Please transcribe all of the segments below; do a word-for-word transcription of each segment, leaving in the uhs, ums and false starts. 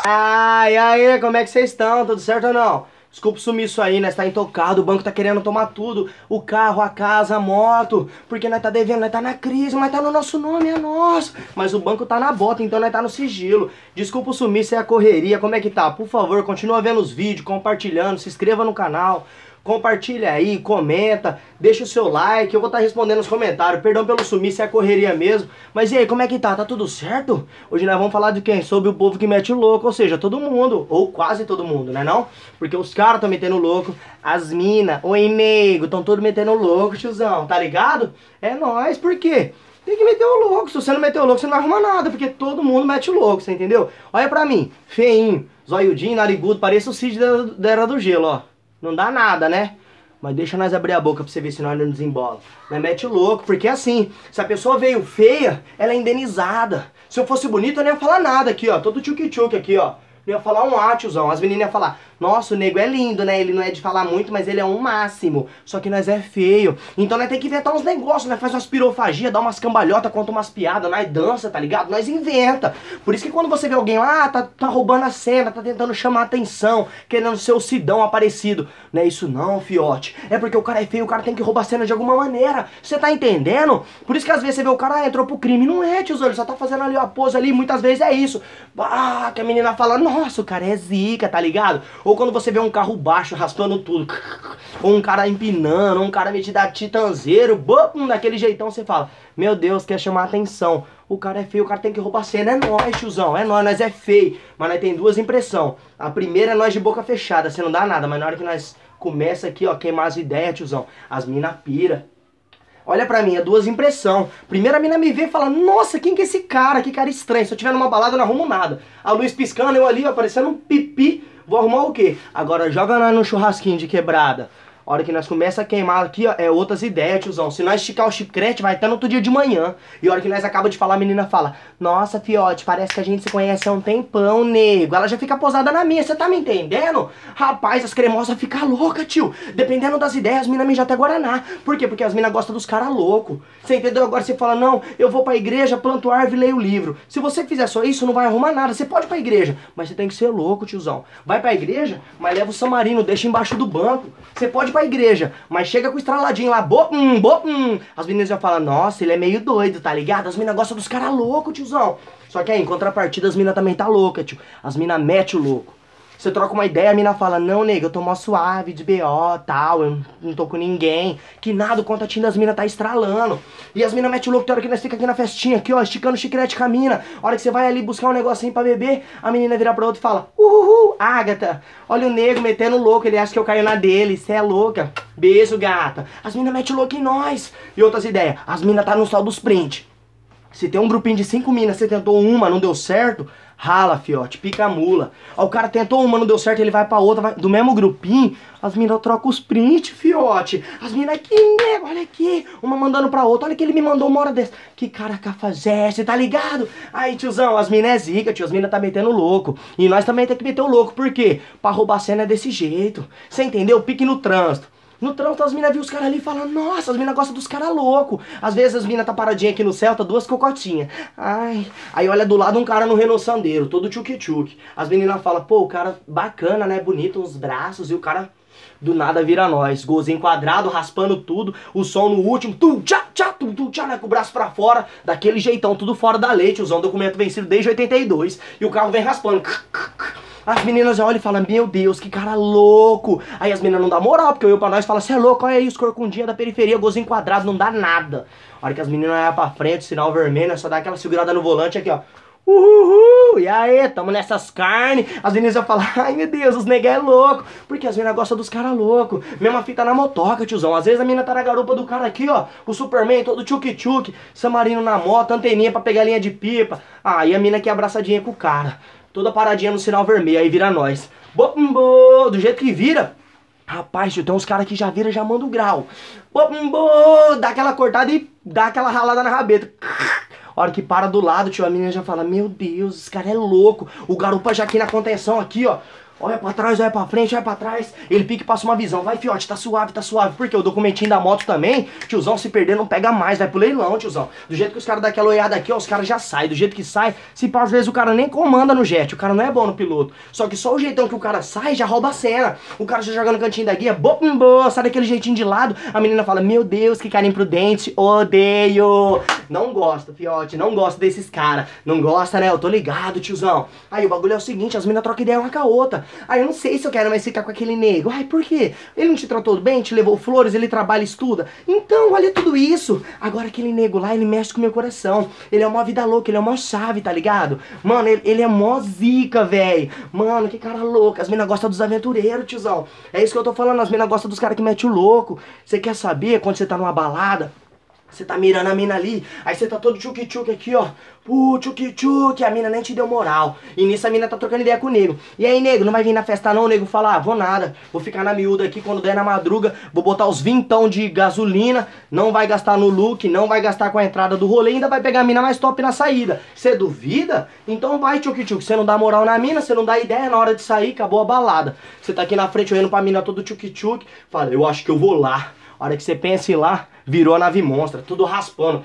Ai, aí, como é que vocês estão? Tudo certo ou não? Desculpa o sumiço aí, nós tá intocado, o banco tá querendo tomar tudo, o carro, a casa, a moto, porque nós tá devendo, nós tá na crise, mas tá no nosso nome, é nosso. Mas o banco tá na bota, então nós tá no sigilo. Desculpa o sumiço e a correria, como é que tá? Por favor, continua vendo os vídeos, compartilhando, se inscreva no canal. Compartilha aí, comenta, deixa o seu like, eu vou estar respondendo nos comentários. Perdão pelo sumiço, é a correria mesmo. Mas e aí, como é que tá? Tá tudo certo? Hoje nós vamos falar de quem? Sobre o povo que mete o louco, ou seja, todo mundo, ou quase todo mundo, né não? Porque os caras estão metendo louco, as minas, oi nego, estão todos metendo louco, tiozão, tá ligado? É nóis, por quê? Tem que meter o louco, se você não meter o louco você não vai arrumar nada, porque todo mundo mete o louco, você entendeu? Olha pra mim, feinho, zoiudinho, narigudo, parece o Cid da, da Era do Gelo, ó. Não dá nada, né? Mas deixa nós abrir a boca pra você ver se nós não desembola. Nós mete o louco, porque assim, se a pessoa veio feia, ela é indenizada. Se eu fosse bonito, eu não ia falar nada aqui, ó. Todo tchuk-tchuk aqui, ó. Não ia falar um ah, tiozão. As meninas iam falar, nossa, o nego é lindo, né? Ele não é de falar muito, mas ele é um máximo. Só que nós é feio. Então nós tem que inventar uns negócios, nós faz umas pirofagia, dá umas cambalhotas, conta umas piadas, nós dança, tá ligado? Nós inventa. Por isso que quando você vê alguém lá, ah, tá, tá roubando a cena, tá tentando chamar atenção, querendo ser o Sidão aparecido. Não é isso não, fiote. É porque o cara é feio, o cara tem que roubar a cena de alguma maneira. Você tá entendendo? Por isso que às vezes você vê o cara, ah, entrou pro crime. Não é, tiozão, ele só tá fazendo ali a pose ali, muitas vezes é isso. Ah, que a menina fala, nossa, o cara é zica, tá ligado? Ou quando você vê um carro baixo, raspando tudo, ou um cara empinando, ou um cara metido a titanzeiro, bum, daquele jeitão, você fala, meu Deus, quer chamar atenção. O cara é feio, o cara tem que roubar a cena. É nóis, tiozão, é nóis, nós é feio. Mas nós tem duas impressões. A primeira é nós de boca fechada, você não dá nada, mas na hora que nós começa aqui, ó, queimar as ideias, tiozão, as mina pira. Olha pra mim, é duas impressões. Primeiro a mina me vê e fala, nossa, quem que é esse cara? Que cara estranho. Se eu tiver numa balada, eu não arrumo nada. A luz piscando, eu ali, ó, parecendo um pipi. Vou arrumar o quê? Agora joga nós no churrasquinho de quebrada. A hora que nós começa a queimar aqui, ó, é outras ideias, tiozão. Se nós esticar o chiclete, vai até no outro dia de manhã. E a hora que nós acaba de falar, a menina fala, nossa, fiote, parece que a gente se conhece há um tempão, nego. Ela já fica posada na minha, você tá me entendendo? Rapaz, as cremosas ficam loucas, tio. Dependendo das ideias, as minas mijam até Guaraná. Por quê? Porque as minas gostam dos caras loucos. Você entendeu? Agora você fala, não, eu vou pra igreja, planto árvore e leio o livro. Se você fizer só isso, não vai arrumar nada. Você pode ir pra igreja, mas você tem que ser louco, tiozão. Vai pra igreja, mas leva o samarino, deixa embaixo do banco. Você pode ir pra igreja, mas chega com o estraladinho lá, bopum, bopum. As meninas já falam, nossa, ele é meio doido, tá ligado? As minas gostam dos caras loucos, tiozão. Só que aí, em contrapartida, as minas também tá louca, tio. As minas metem o louco. Você troca uma ideia, a mina fala, não, nega, eu tô mó suave, de B O, tal, eu não tô com ninguém. Que nada, o contatinho das minas tá estralando. E as minas metem o louco, tem hora que nós fica aqui na festinha, aqui, ó, esticando o chiclete com a mina. A hora que você vai ali buscar um negocinho pra beber, a menina vira pra outra e fala, uhul, Agatha, olha o nego metendo louco, ele acha que eu caio na dele, cê é louca. Beijo, gata. As minas metem o louco em nós. E outras ideias, as minas tá no sol dos print. Se tem um grupinho de cinco minas, você tentou uma, não deu certo, rala, fiote, pica a mula. Ó, o cara tentou uma, não deu certo, ele vai pra outra, vai... do mesmo grupinho, as minas trocam os prints, fiote. As minas aqui, nego, olha aqui, uma mandando pra outra, olha que ele me mandou uma hora dessa. Que cara cafajeste, tá ligado? Aí, tiozão, as minas é zica, tio, as minas tá metendo louco. E nós também tem que meter o louco, por quê? Pra roubar a cena é desse jeito. Você entendeu? Pique no trânsito. No trânsito as minas viu os caras ali e falam, nossa, as minas gostam dos caras loucos. Às vezes as minas tá paradinha aqui no céu, tá duas cocotinhas. Ai, aí olha do lado um cara no Renault Sandero, todo tchuk-tchuk. As meninas falam, pô, o cara bacana, né, bonito, uns braços, e o cara do nada vira nós. Golzinho quadrado, raspando tudo, o som no último, tum, tchá, tchá, tum, tum, tchá, né, com o braço pra fora, daquele jeitão, tudo fora da lei, tiozão, documento vencido desde oitenta e dois. E o carro vem raspando. As meninas já olham e falam, meu Deus, que cara louco. Aí as meninas não dão moral, porque eu pra nós fala, você é louco, olha aí os corcundinhos da periferia, golzinho quadrado, não dá nada. A hora que as meninas olham pra frente, sinal vermelho, é só dar aquela segurada no volante aqui, ó. Uhul, e aí, tamo nessas carnes. As meninas já falam, ai meu Deus, os nega é louco. Porque as meninas gostam dos caras loucos. Mesma fita na motoca, tiozão. Às vezes a menina tá na garupa do cara aqui, ó, o Superman, todo tchuk-tchuk, samarino na moto, anteninha pra pegar linha de pipa. Aí a mina aqui abraçadinha com o cara, toda paradinha no sinal vermelho, aí vira nós. Bopumbo, do jeito que vira. Rapaz, tio, tem uns caras que já vira, já manda o grau. Bopumbo, dá aquela cortada e dá aquela ralada na rabeta. A hora que para do lado, tio, a menina já fala, meu Deus, esse cara é louco. O garupa já aqui na contenção, aqui, ó. olha pra trás, olha pra frente, olha pra trás. Ele pique e passa uma visão. Vai, fiote, tá suave, tá suave. Porque o documentinho da moto também, tiozão, se perder não pega mais. Vai pro leilão, tiozão. Do jeito que os caras dão aquela olhada aqui, ó, os caras já saem. Do jeito que sai, se pá, às vezes o cara nem comanda no jet. O cara não é bom no piloto. Só que só o jeitão que o cara sai, já rouba a cena. O cara já joga no cantinho da guia, bom, bom, sai daquele jeitinho de lado. A menina fala, meu Deus, que cara imprudente, odeio. Não gosto, fiote, não gosto desses caras. Não gosta, né? Eu tô ligado, tiozão. Aí o bagulho é o seguinte, as meninas trocam ideia uma com a outra. Aí eu não sei se eu quero mais ficar com aquele nego. Ai, por quê? Ele não te tratou bem, te levou flores, ele trabalha e estuda. Então, olha tudo isso. Agora aquele nego lá, ele mexe com o meu coração. Ele é uma vida louca, ele é uma chave, tá ligado? Mano, ele, ele é mó zica, velho. Mano, que cara louco. As meninas gostam dos aventureiros, tiozão. É isso que eu tô falando, as meninas gostam dos caras que metem o louco. Você quer saber quando você tá numa balada? Você tá mirando a mina ali, aí você tá todo tchuc-tchuc aqui, ó. Pô, tchuc-tchuc, a mina nem te deu moral. E nisso a mina tá trocando ideia com o nego. E aí, nego, não vai vir na festa não? O nego fala, ah, vou nada. Vou ficar na miúda aqui, quando der na madruga, vou botar os vintão de gasolina, não vai gastar no look, não vai gastar com a entrada do rolê, ainda vai pegar a mina mais top na saída. Você duvida? Então vai, tchuc-tchuc. Você não dá moral na mina, você não dá ideia na hora de sair, acabou a balada. Você tá aqui na frente olhando pra mina todo tchuc-tchuc, fala, eu acho que eu vou lá. A hora que você pensa em ir lá, virou a nave monstra, tudo raspando.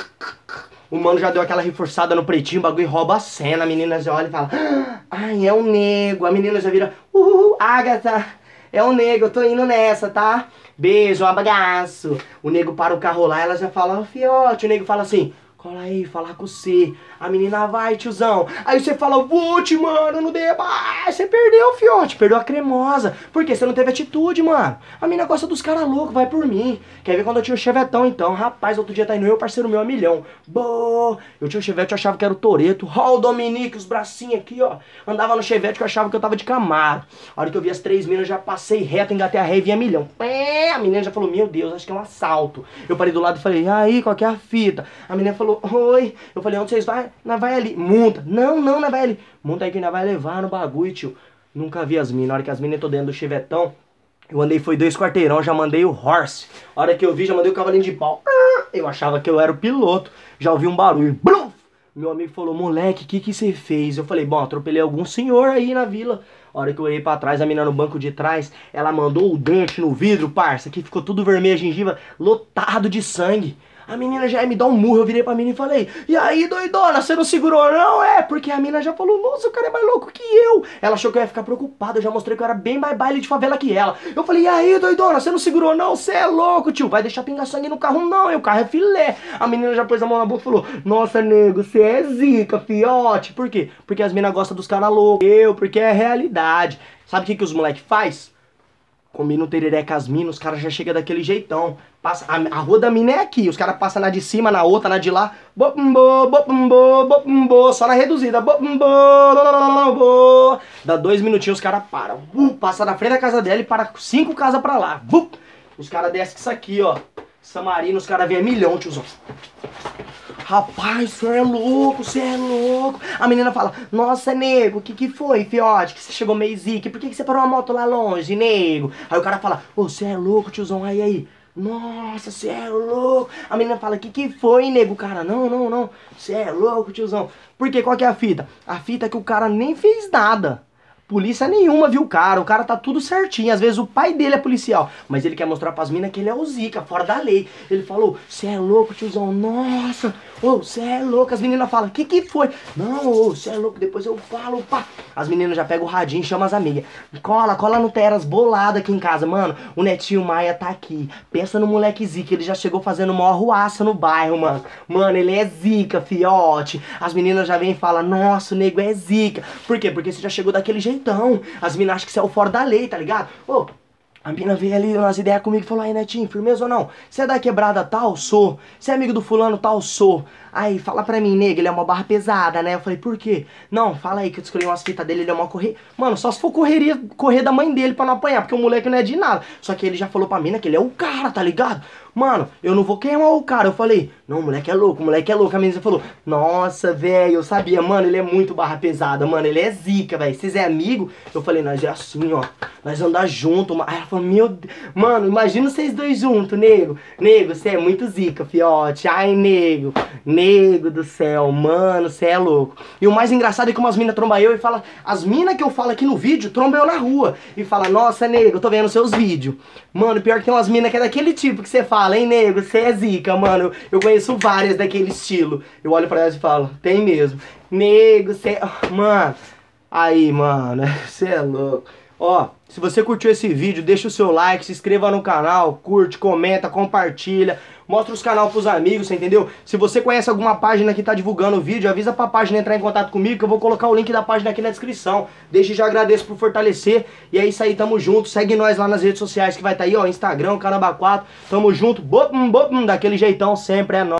O mano já deu aquela reforçada no pretinho, o bagulho rouba a cena. A menina já olha e fala, ai, é um nego. A menina já vira, uhul, Agatha, é um nego, eu tô indo nessa, tá? Beijo, um abraço. O nego para o carro lá, ela já fala, fiote. O nego fala assim, cola aí, falar com você. A menina vai, tiozão. Aí você fala, vote, mano, no debate. Você perdeu, fiote, perdeu a cremosa. Por quê? Você não teve atitude, mano. A menina gosta dos caras loucos, vai por mim. Quer ver quando eu tinha o chevetão, então? Rapaz, outro dia tá indo eu, parceiro meu, a milhão. Boa. Eu tinha o chevette, eu achava que era o Toreto. Ó, o Dominique, os bracinhos aqui, ó. Andava no chevette que eu achava que eu tava de Camaro. A hora que eu vi as três minas, já passei reto, engatei a ré e vi a milhão. É, a menina já falou, meu Deus, acho que é um assalto. Eu parei do lado e falei, e aí, qual que é a fita? A menina falou, oi. Eu falei, onde vocês vai? Nós vai ali. Monta. Não, não, nós vai ali. Monta aí que nós vai levar no bagulho, tio. Nunca vi as minas. Na hora que as minas estão dentro do chevetão, eu andei, foi dois quarteirão, já mandei o horse. A hora que eu vi, já mandei o cavalinho de pau. Eu achava que eu era o piloto. Já ouvi um barulho. Blum! Meu amigo falou, moleque, o que que você fez? Eu falei, bom, atropelei algum senhor aí na vila. A hora que eu olhei pra trás, a menina no banco de trás, ela mandou o dente no vidro, parça, que ficou tudo vermelho, a gengiva lotado de sangue. A menina já ia me dar um murro, eu virei pra menina e falei, e aí, doidona, você não segurou não? É, porque a menina já falou, nossa, o cara é mais louco que eu. Ela achou que eu ia ficar preocupada, eu já mostrei que eu era bem mais baile de favela que ela. Eu falei, e aí, doidona, você não segurou não? Você é louco, tio, vai deixar pingar sangue no carro não, e o carro é filé. A menina já pôs a mão na boca e falou, nossa, nego, você é zica, fiote. Por quê? Porque as meninas gostam dos caras loucos. Eu, porque é realidade. Sabe o que que os moleque faz? Combina um tereré com as minas, os caras já chegam daquele jeitão. Passa, a, a rua da mina é aqui, os caras passam na de cima, na outra, na de lá. Bopumbo, bopumbo, bopumbo, só na reduzida. Bopumbo, bo. Dá dois minutinhos, os caras param. Uh, passa na frente da casa dela e para cinco casas pra lá. Uh, os caras descem com isso aqui, ó. Samarina, os caras vêm a milhão, tiozão. Rapaz, você é louco, você é louco. A menina fala, nossa, nego, o que que foi, fiote? Que você chegou meio zique, por que que você parou a moto lá longe, nego? Aí o cara fala, ô, você é louco, tiozão, aí, aí. Nossa, você é louco. A menina fala, que que foi, nego? O cara, não, não, não, você é louco, tiozão. Por quê? Qual que é a fita? A fita é que o cara nem fez nada. Polícia nenhuma viu o cara, o cara tá tudo certinho. Às vezes o pai dele é policial, mas ele quer mostrar pras minas que ele é o zica, fora da lei. Ele falou, cê é louco, tiozão, nossa, ô, cê é louco. As meninas falam, que que foi? Não, ô, cê é louco, depois eu falo, pá. As meninas já pegam o radinho e chamam as amigas. Cola, cola no Teras, bolado aqui em casa, mano. O netinho Maia tá aqui. Pensa no moleque zica, ele já chegou fazendo maior ruaça no bairro, mano. Mano, ele é zica, fiote. As meninas já vêm e falam, nossa, o nego é zica. Por quê? Porque você já chegou daquele jeito. Então, as minas acham que você é o fora da lei, tá ligado? Ô, a mina veio ali umas ideias comigo e falou, aí, netinho, firmeza ou não? Você é da quebrada tal? Sou. Você é amigo do fulano tal? Sou. Aí, fala pra mim, nega, ele é uma barra pesada, né? Eu falei, por quê? Não, fala aí que eu escolhi umas fitas dele, ele é uma correr... Mano, só se for correria, correr da mãe dele pra não apanhar, porque o moleque não é de nada. Só que ele já falou pra mina que ele é o cara, tá ligado? Mano, eu não vou queimar o cara. Eu falei, não, o moleque é louco, o moleque é louco. A menina falou, nossa, velho, eu sabia, mano, ele é muito barra pesada, mano, ele é zica, velho. Vocês é amigo? Eu falei, nós é assim, ó, nós andar junto. Aí ela falou, falo, meu Deus. Mano, imagina vocês dois juntos, nego. Nego, você é muito zica, fiote. Ai, nego. Nego do céu, mano, você é louco. E o mais engraçado é que umas minas trombam eu e fala, as minas que eu falo aqui no vídeo trombam eu na rua. E fala, nossa, nego, eu tô vendo seus vídeos. Mano, pior que tem umas minas que é daquele tipo que você fala, hein, nego, você é zica, mano. Eu, eu conheço várias daquele estilo. Eu olho pra elas e falo, tem mesmo. Nego, você... Mano, aí, mano, você é louco. Ó, se você curtiu esse vídeo, deixa o seu like, se inscreva no canal, curte, comenta, compartilha, mostra os canais pros amigos, você entendeu? Se você conhece alguma página que tá divulgando o vídeo, avisa pra página entrar em contato comigo que eu vou colocar o link da página aqui na descrição. Desde já agradeço por fortalecer, e é isso aí, tamo junto, segue nós lá nas redes sociais que vai estar tá aí, ó, Instagram, Caramba quatro, tamo junto, bopum, bopum, daquele jeitão sempre, é nóis.